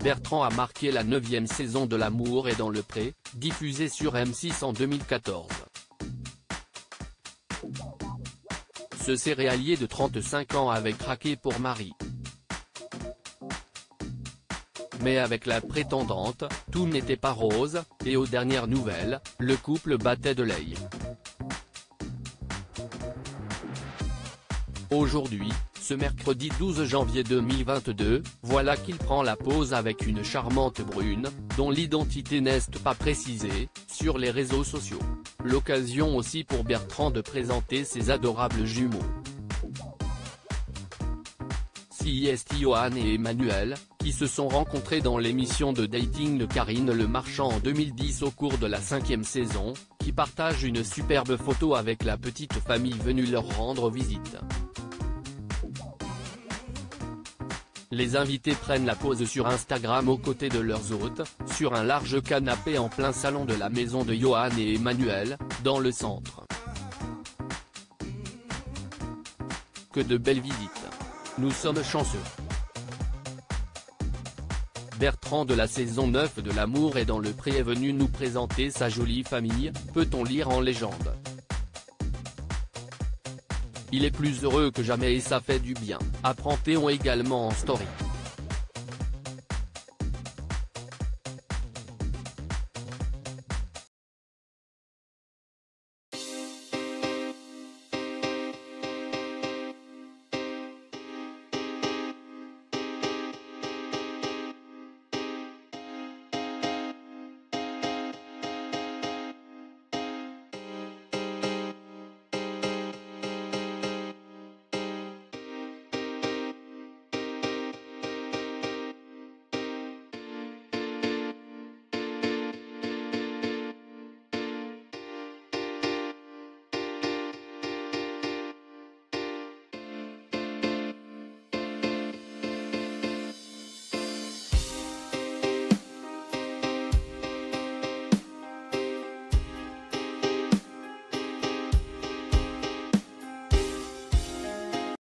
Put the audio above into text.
Bertrand a marqué la 9e saison de L'amour est dans le pré, diffusée sur M6 en 2014. Ce céréalier de 35 ans avait craqué pour Marie. Mais avec la prétendante, tout n'était pas rose, et aux dernières nouvelles, le couple battait de l'aile. Aujourd'hui, ce mercredi 12 janvier 2022, voilà qu'il prend la pose avec une charmante brune, dont l'identité n'est pas précisée, sur les réseaux sociaux. L'occasion aussi pour Bertrand de présenter ses adorables jumeaux. C'est Yoann et Emmanuel, qui se sont rencontrés dans l'émission de dating de Karine Le Marchand en 2010 au cours de la 5e saison, qui partagent une superbe photo avec la petite famille venue leur rendre visite. Les invités prennent la pose sur Instagram aux côtés de leurs hôtes, sur un large canapé en plein salon de la maison de Yoann et Emmanuel, dans le centre. Que de belles visites. Nous sommes chanceux. Bertrand de la saison 9 de L'amour est dans le pré est venu nous présenter sa jolie famille, peut-on lire en légende. Il est plus heureux que jamais et ça fait du bien, apprend Théon également en story.